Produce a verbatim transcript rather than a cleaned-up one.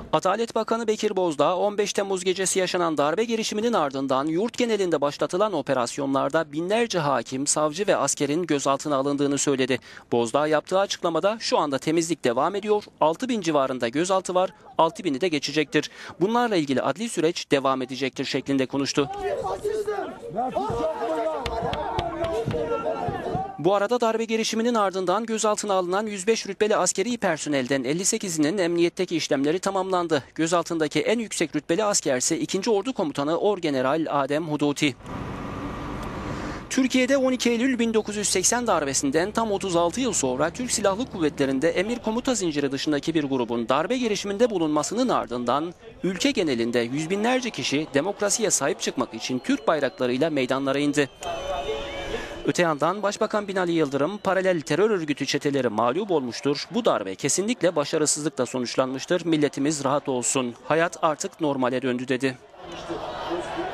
Adalet Bakanı Bekir Bozdağ, on beş Temmuz gecesi yaşanan darbe girişiminin ardından yurt genelinde başlatılan operasyonlarda binlerce hakim, savcı ve askerin gözaltına alındığını söyledi. Bozdağ yaptığı açıklamada şu anda temizlik devam ediyor, altı bin civarında gözaltı var, altı bini de geçecektir. Bunlarla ilgili adli süreç devam edecektir şeklinde konuştu. Bu arada darbe girişiminin ardından gözaltına alınan yüz beş rütbeli askeri personelden elli sekizinin emniyetteki işlemleri tamamlandı. Gözaltındaki en yüksek rütbeli asker ise ikinci. Ordu Komutanı Orgeneral Adem Huduti. Türkiye'de on iki Eylül bin dokuz yüz seksen darbesinden tam otuz altı yıl sonra Türk Silahlı Kuvvetleri'nde emir komuta zinciri dışındaki bir grubun darbe girişiminde bulunmasının ardından ülke genelinde yüz binlerce kişi demokrasiye sahip çıkmak için Türk bayraklarıyla meydanlara indi. Öte yandan Başbakan Binali Yıldırım, paralel terör örgütü çeteleri mağlup olmuştur. Bu darbe kesinlikle başarısızlıkla sonuçlanmıştır. Milletimiz rahat olsun. Hayat artık normale döndü dedi.